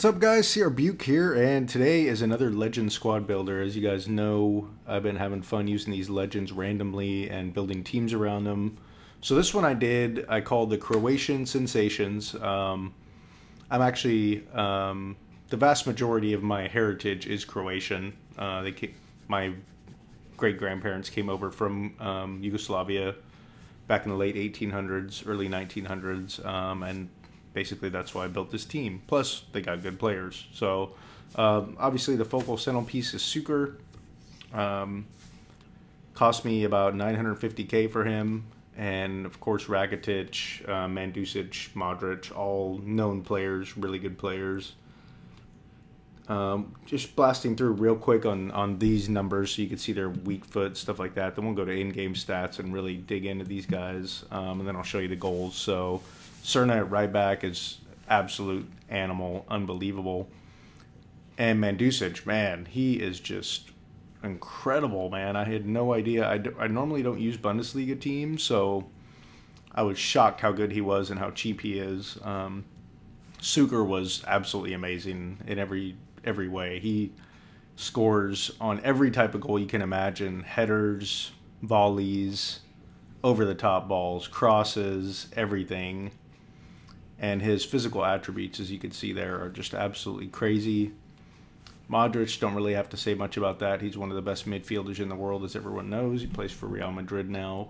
What's up, guys? CR Buke here, and today is another Legend Squad Builder. As you guys know, I've been having fun using these legends randomly and building teams around them. So this one I called the Croatian Sensations. I'm actually, the vast majority of my heritage is Croatian. My great-grandparents came over from Yugoslavia back in the late 1800s, early 1900s, and basically that's why I built this team. Plus, they got good players. So, obviously, the focal centerpiece is Suker. Cost me about 950K for him. And, of course, Rakitic, Mandusic, Modric, all known players, really good players. Just blasting through real quick on these numbers so you can see their weak foot, stuff like that. Then we'll go to in-game stats and really dig into these guys. And then I'll show you the goals. So, Cerna at right back is absolute animal, unbelievable. And Mandusic, man, he is just incredible, man. I had no idea. I normally don't use Bundesliga teams, so I was shocked how good he was and how cheap he is. Suker was absolutely amazing in every way. He scores on every type of goal you can imagine: headers, volleys, over-the-top balls, crosses, everything. And his physical attributes, as you can see there, are just absolutely crazy. Modric, don't really have to say much about that. He's one of the best midfielders in the world, as everyone knows. He plays for Real Madrid now.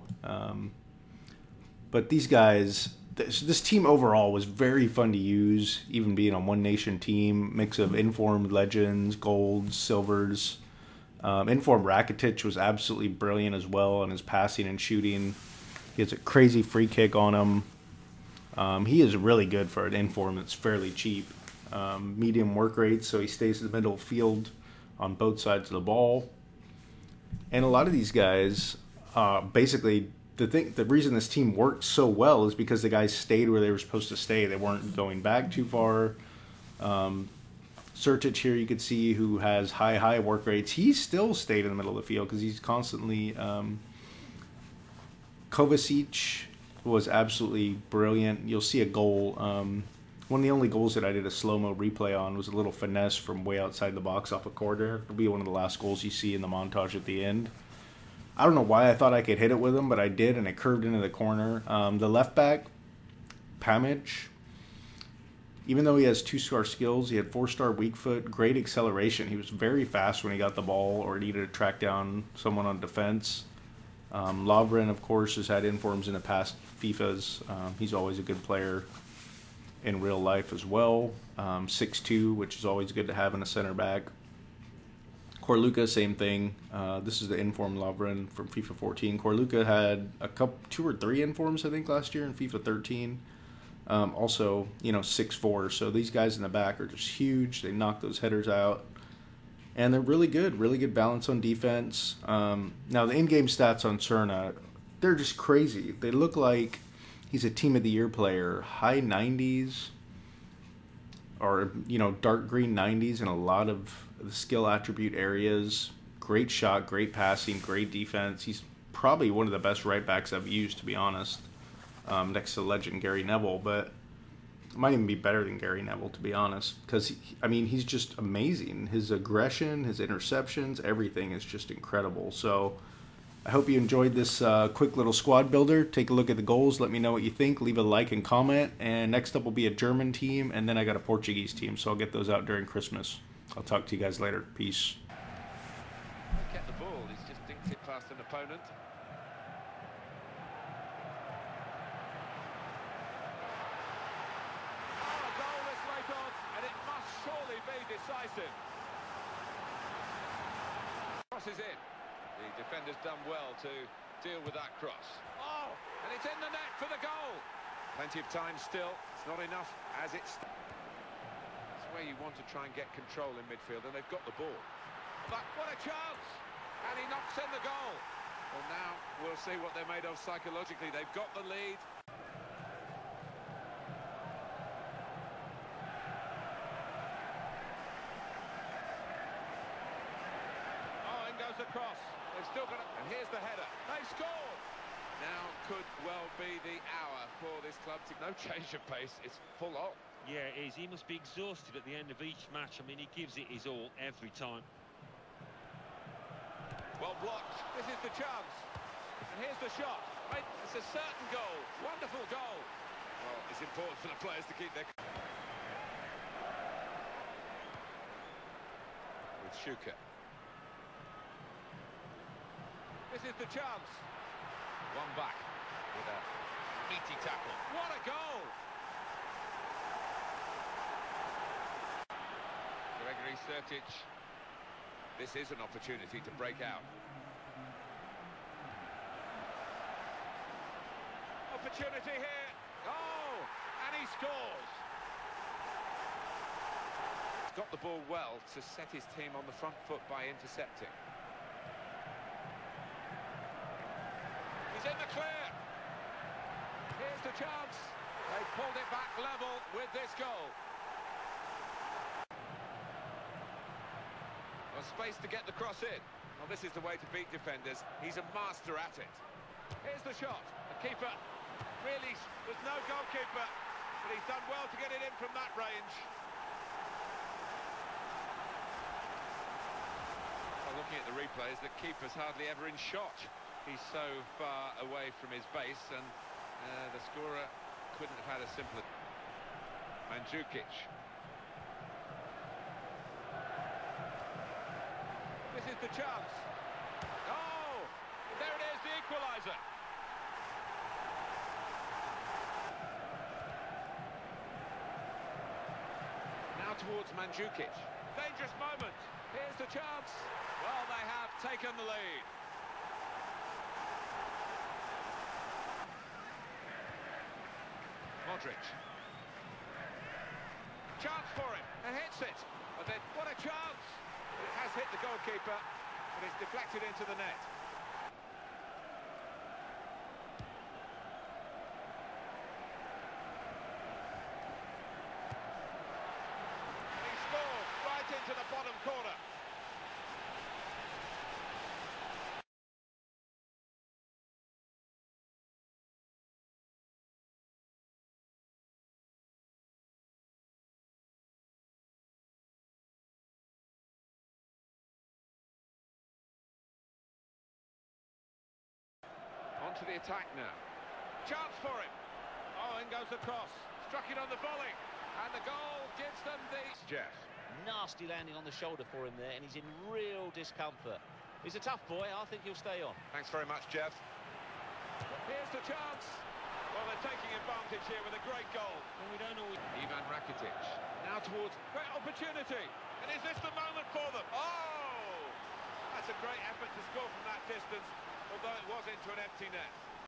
But these guys, this team overall was very fun to use, even being a one-nation team, mix of informed legends, golds, silvers. Informed Rakitic was absolutely brilliant as well on his passing and shooting. He has a crazy free kick on him. He is really good for an inform that's fairly cheap. Medium work rate, so he stays in the middle field on both sides of the ball. And a lot of these guys, basically, the reason this team worked so well is because the guys stayed where they were supposed to stay. They weren't going back too far. Sertic here, you could see, who has high work rates. He still stayed in the middle of the field because he's constantly... Kovacic was absolutely brilliant. You'll see a goal. One of the only goals that I did a slow-mo replay on was a little finesse from way outside the box off a corner. It'll be one of the last goals you see in the montage at the end. I don't know why I thought I could hit it with him, but I did, and it curved into the corner. The left back, Pamic, even though he has 2-star skills, he had 4-star weak foot, great acceleration. He was very fast when he got the ball or needed to track down someone on defense. Lovren, of course, has had informs in the past FIFAs. He's always a good player in real life as well. 6'2", which is always good to have in a center back. Corluka, same thing. This is the inform Lovren from FIFA 14. Corluka had 2 or 3 informs, I think, last year in FIFA 13. Also, 6'4". So these guys in the back are just huge. They knock those headers out. And they're really good balance on defense. Now, the in-game stats on Cerna, they're just crazy. They look like he's a Team of the Year player. High 90s or, dark green 90s in a lot of the skill attribute areas. Great shot, great passing, great defense. He's probably one of the best right backs I've used, to be honest, next to legend Gary Neville. But might even be better than Gary Neville, to be honest, because he's just amazing. His aggression, his interceptions, everything is just incredible. So I hope you enjoyed this quick little squad builder. Take a look at the goals. Let me know what you think. Leave a like and comment. And next up will be a German team, and then I got a Portuguese team, so I'll get those out during Christmas. I'll talk to you guys later. Peace. Kept the ball. He's just dinked it past an opponent. Surely be decisive. Crosses in. The defender's done well to deal with that cross. Oh, and it's in the net for the goal. Plenty of time still. It's not enough as it's... That's where you want to try and get control in midfield, and they've got the ball. But what a chance! And he knocks in the goal. Well, now we'll see what they're made of psychologically. They've got the lead. Across. They've still got it. And here's the header. They scored! Now could well be the hour for this club to no change of pace. It's full on. Yeah, it is. He must be exhausted at the end of each match. I mean, he gives it his all every time. Well blocked. This is the chance. And here's the shot. Right, it's a certain goal. Wonderful goal. Well, it's important for the players to keep their... With Schuker. This is the chance. One back with a meaty tackle. What a goal! Gregory Sertic. This is an opportunity to break out. Opportunity here. Oh, and he scores. He's got the ball well to set his team on the front foot by intercepting. He's in the clear. Here's the chance. They pulled it back level with this goal. Well, space to get the cross in. Well, this is the way to beat defenders. He's a master at it. Here's the shot. The keeper, really, there's no goalkeeper, but he's done well to get it in from that range. Well, looking at the replays, the keeper's hardly ever in shot. He's so far away from his base, and the scorer couldn't have had a simpler... Mandzukic. This is the chance. Oh! There it is, the equaliser. Now towards Mandzukic. Dangerous moment. Here's the chance. Well, they have taken the lead. Modric. Chance for him, and hits it. But then, what a chance! It has hit the goalkeeper, but it's deflected into the net. He scored right into the bottom corner. On to the attack now. Chance for him. Oh, in goes the cross. Struck it on the volley. And the goal gives them the... Jeff. Nasty landing on the shoulder for him there, and he's in real discomfort. He's a tough boy. I think he'll stay on. Thanks very much, Jeff. Here's the chance. Well, they're taking advantage here with a great goal. Well, we don't always... Ivan Rakitic. Now towards... Great opportunity. And is this the moment for them? Oh! That's a great effort to score from that distance, although it was into an empty net.